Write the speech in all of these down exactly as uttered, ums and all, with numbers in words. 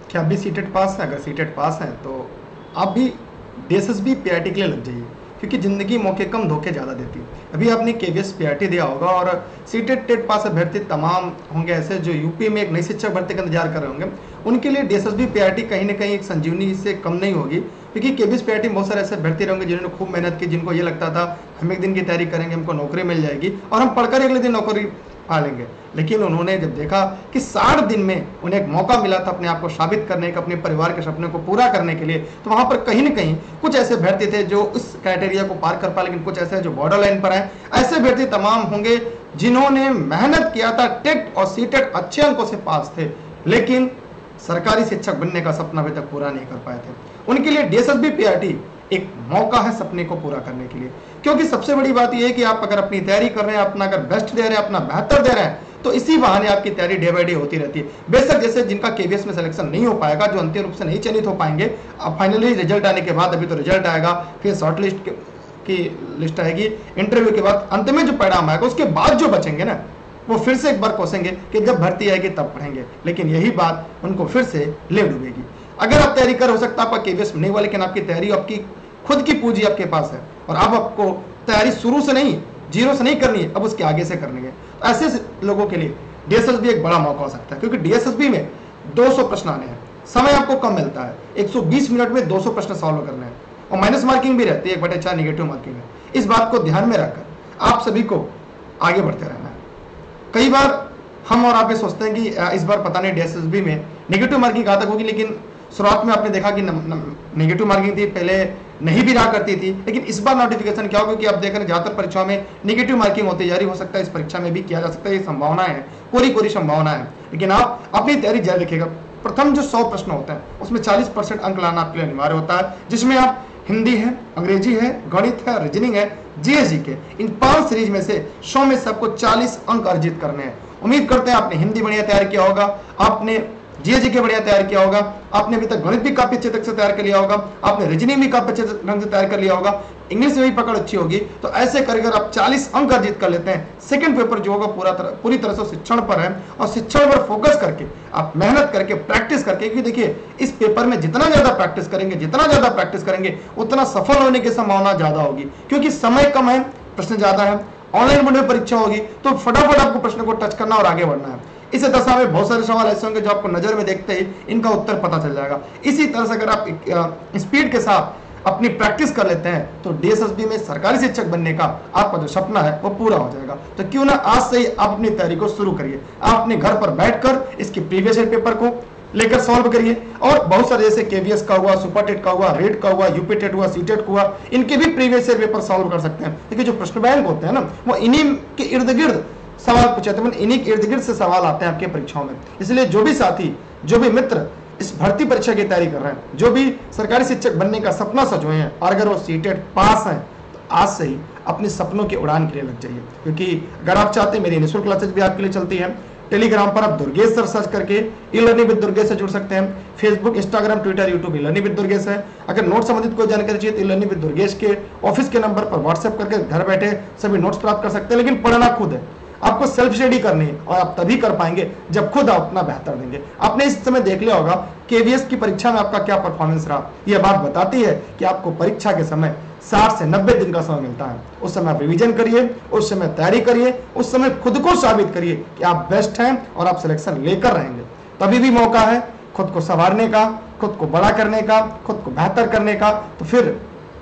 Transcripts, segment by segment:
क्या आप भी सीटेट पास हैं? अगर सीटेट पास हैं तो आप भी डीएसएसबी पीआरटी के लिए लग जाइए, क्योंकि ज़िंदगी मौके कम धोखे ज़्यादा देती है। अभी आपने केवीएस पीआरटी दिया होगा और सीटेट टेट पास अभ्यर्थी तमाम होंगे ऐसे जो यूपी में एक नई शिक्षक भर्ती का इंतजार कर रहे होंगे। उनके लिए डीएसएसबी पीआरटी कहीं ना कहीं एक संजीवनी से कम नहीं होगी, क्योंकि केवीएस पीआरटी में बहुत सारे ऐसे अभ्यर्थी रहेंगे जिन्होंने खूब मेहनत की, जिनको ये लगता था हम एक दिन की तैयारी करेंगे हमको नौकरी मिल जाएगी और हम पढ़कर अगले दिन नौकरी पा लेंगे। लेकिन उन्होंने जब देखा कि साठ दिन में उन्हें एक मौका मिला था अपने आप को साबित करने का, अपने परिवार के सपने को पूरा करने के लिए, तो वहां पर कहीं ना कहीं कुछ ऐसे अभ्यर्थी थे जो उस क्राइटेरिया को पार कर पाए, लेकिन कुछ ऐसे जो बॉर्डर लाइन पर हैं। ऐसे अभ्यर्थी तमाम होंगे जिन्होंने मेहनत किया था, टेट और सीटेट अच्छे अंकों से पास थे, लेकिन सरकारी शिक्षक बनने का सपना अभी तक पूरा नहीं कर पाए थे। उनके लिए डीएसएसबी पीआरटी एक मौका है सपने को पूरा करने के लिए। क्योंकि सबसे बड़ी बात यह है कि आप अगर अपनी तैयारी कर रहे हैं, अपना अगर बेस्ट दे रहे हैं, अपना बेहतर दे रहे हैं, तो इसी बहाने आपकी तैयारी डे बाय डे होती रहती है। बेशक जैसे जिनका केवीएस में सिलेक्शन नहीं हो पाएगा, जो अंतिम रूप से नहीं चयनित हो पाएंगे, अब फाइनली रिजल्ट आने के बाद, अभी तो रिजल्ट आएगा, फिर शॉर्ट लिस्ट की लिस्ट आएगी, इंटरव्यू के बाद अंत में जो परिणाम आएगा, उसके बाद जो बचेंगे ना, वो फिर से एक बार कोसेंगे कि जब भर्ती आएगी तब पढ़ेंगे। लेकिन यही बात उनको फिर से ले डूबेगी। अगर आप तैयारी कर, हो सकता है आपका केवीएस में नहीं हुआ, लेकिन आपकी तैयारी, आपकी खुद की पूंजी आपके पास है और अब आपको तैयारी शुरू से नहीं, जीरो से नहीं करनी है, अब उसके आगे से करनी है। ऐसे लोगों के लिए डीएसएसबी एक बड़ा मौका हो सकता है, क्योंकि डीएसएसबी में दो सौ प्रश्न आने हैं, समय आपको कम मिलता है, एक सौ बीस मिनट में दो सौ प्रश्न सॉल्व करने हैं और माइनस मार्किंग भी रहती है, एक बटे चार निगेटिव मार्किंग है। इस बात को ध्यान में रखकर आप सभी को आगे बढ़ते रहना है। कई बार हम और आप ये सोचते हैं कि इस बार पता नहीं डीएसएसबी में नेगेटिव मार्किंग कहाँ तक होगी, लेकिन शुरुआत में आपने देखा कि नेगेटिव मार्किंग थी, पहले नहीं भी रहा करती थी, लेकिन इस बार नोटिफिकेशन क्या होगा कि आप देख रहे हैं ज्यादातर परीक्षाओं में नेगेटिव मार्किंग होती जा रही, हो सकता है इस परीक्षा में भी किया जा सकता है, ये संभावना है, पूरी पूरी संभावना है। लेकिन आप अपनी तैयारी जारी रखिएगा। प्रथम जो सौ प्रश्न होते हैं उसमें चालीस परसेंट अंक लाना आपके लिए अनिवार्य होता है, जिसमें आप हिंदी है, अंग्रेजी है, गणित है, रीजनिंग है, जीएस के, इन पांच सीरीज में से सौ में से आपको चालीस अंक अर्जित करने हैं। उम्मीद करते हैं आपने हिंदी बढ़िया तैयार किया होगा, आपने जीएस के बढ़िया तैयार किया होगा, आपने अभी तक गणित भी काफी अच्छे तक से तैयार कर लिया होगा, आपने रीजनिंग भी काफी अच्छे ढंग से तैयार कर लिया होगा, इंग्लिश में भी पकड़ अच्छी होगी। तो ऐसे करके अगर आप चालीस अंक अर्जित कर लेते हैं, सेकंड पेपर जो होगा पूरा तरह पूरी तरह से शिक्षण पर है और शिक्षण पर फोकस करके आप मेहनत करके प्रैक्टिस करके, क्योंकि देखिए इस पेपर में जितना ज्यादा प्रैक्टिस करेंगे, जितना ज्यादा प्रैक्टिस करेंगे उतना सफल होने की संभावना ज्यादा होगी, क्योंकि समय कम है, प्रश्न ज्यादा है, ऑनलाइन मोड में परीक्षा होगी, तो फटाफट आपको प्रश्न को टच करना और आगे बढ़ना है। इस दशा में बहुत सारे सवाल ऐसे होंगे जो आपको नजर में देखते ही इनका उत्तर पता चल जाएगा। इसी तरह से अगर आप स्पीड के साथ अपनी प्रैक्टिस कर लेते हैं तो डीएसएसबी में सरकारी शिक्षक बनने का आपका जो सपना है वो पूरा हो जाएगा। तो क्यों ना आज से ही आप अपनी तैयारी को शुरू करिए। आप अपने घर पर बैठकर इसके प्रीवियस ईयर पेपर को लेकर सॉल्व करिए, और बहुत सारे जैसे केवीएस का हुआ, सुपर टेट का हुआ, रेट का हुआ, यूपी टेट हुआ, सी टेट हुआ, इनके भी प्रीवियस ईयर पेपर सॉल्व कर सकते हैं। देखिए जो प्रश्न बैंक होते हैं ना, वो इन्हीं के इर्द गिर्द सवाल पूछे थे, इन्हीं के इर्द गिर्द से सवाल आते हैं आपके परीक्षाओं में। इसलिए जो भी साथी, जो भी मित्र इस भर्ती परीक्षा की तैयारी कर रहे हैं, जो भी सरकारी शिक्षक बनने का सपना सजोए हैं, और अगर वो सीटेट पास हैं तो आज से ही अपने सपनों की उड़ान के लिए लग जाइए। क्योंकि अगर आप चाहते हैं, मेरी निःशुल्क क्लासेज भी आपके लिए चलती है। टेलीग्राम पर आप दुर्गेश सर सर्च करके ई लर्निंग विद दुर्गेश से जुड़ सकते हैं। Facebook, Instagram, Twitter, YouTube e learning with Durgesh है। अगर नोट संबंधित कोई जानकारी चाहिए तो ई लर्निंग विद दुर्गेश के ऑफिस के नंबर पर व्हाट्सएप करके घर बैठे सभी नोट्स प्राप्त कर सकते हैं। लेकिन पढ़ना खुद है, आपको सेल्फ स्टडी करनी है, और आप तभी कर पाएंगे जब खुद आप अपना बेहतर देंगे। आपने इस समय देख लिया होगा केवीएस की परीक्षा में आपका क्या परफॉर्मेंस रहा। यह बात बताती है कि आपको परीक्षा के समय साठ से नब्बे दिन का समय मिलता है। उस समय आप रिवीजन करिए, उस समय तैयारी करिए, उस समय खुद को साबित करिए कि आप बेस्ट हैं और आप सिलेक्शन लेकर रहेंगे। तभी भी मौका है खुद को संवारने का, खुद को बड़ा करने का, खुद को बेहतर करने का। तो फिर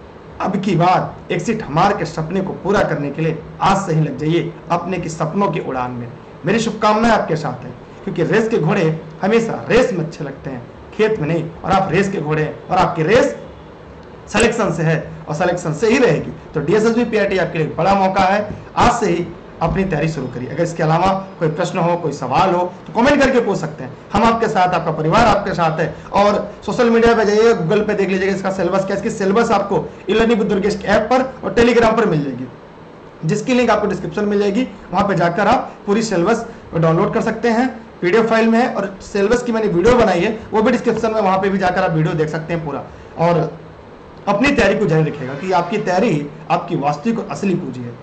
अब की बार एक्सिट हमार के सपने को पूरा करने के लिए आज से ही लग जाइए अपने की सपनों की उड़ान में। मेरी शुभकामनाएं आपके साथ है, क्योंकि रेस के घोड़े हमेशा रेस में अच्छे लगते हैं, खेत में नहीं। और आप रेस के घोड़े हैं और आपकी रेस सिलेक्शन से है और सिलेक्शन से ही रहेगी। तो डीएसएसबी पीआरटी आपके लिए बड़ा मौका है। आज से ही अपनी तैयारी शुरू करिए। अगर इसके अलावा कोई प्रश्न हो, कोई सवाल हो तो कमेंट करके पूछ सकते हैं। हम आपके साथ, आपका परिवार आपके साथ है। और सोशल मीडिया पे जाइए, गूगल पे देख लीजिएगा इसका सिलेबस क्या है। इसकी सिलेबस आपको ई लर्निंग विद दुर्गेश के ऐप पर और टेलीग्राम पर मिल जाएगी, जिसकी लिंक आपको डिस्क्रिप्शन में मिल जाएगी। वहां पर जाकर आप पूरी सिलेबस डाउनलोड कर सकते हैं, पीडीएफ फाइल में है। और सिलेबस की मैंने वीडियो बनाई है, वो भी डिस्क्रिप्शन में, वहां पर भी जाकर आप वीडियो देख सकते हैं पूरा। और अपनी तैयारी को जारी रखिएगा कि आपकी तैयारी आपकी वास्तविक और असली पूंजी है।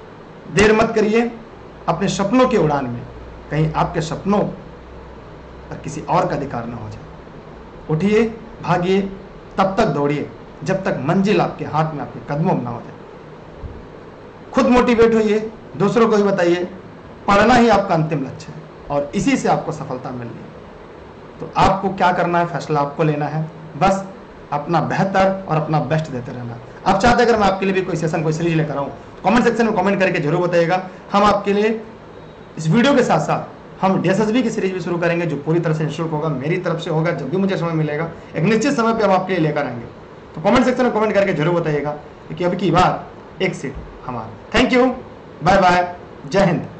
देर मत करिए अपने सपनों के उड़ान में, कहीं आपके सपनों पर किसी और का अधिकार न हो जाए। उठिए, भागिए, तब तक दौड़िए जब तक मंजिल आपके हाथ में, आपके कदमों में ना हो जाए। खुद मोटिवेट होइए, दूसरों को भी बताइए, पढ़ना ही आपका अंतिम लक्ष्य है और इसी से आपको सफलता मिलनी है। तो आपको क्या करना है, फैसला आपको लेना है, बस अपना बेहतर और अपना बेस्ट देते रहना। आप चाहते हैं अगर मैं आपके लिए भी कोई सेशन, कोई सीरीज लेकर आऊँ, कमेंट सेक्शन में कमेंट करके जरूर बताइएगा। हम आपके लिए इस वीडियो के साथ साथ हम डीएसएसबी की सीरीज भी शुरू करेंगे, जो पूरी तरह से निःशुल्क होगा, मेरी तरफ से होगा। जब भी मुझे समय मिलेगा, एक निश्चित समय पे हम आपके लिए लेकर आएंगे। तो कमेंट सेक्शन में कमेंट करके जरूर बताइएगा कि अब की बार एक सीट हमारा। थैंक यू, बाय बाय, जय हिंद।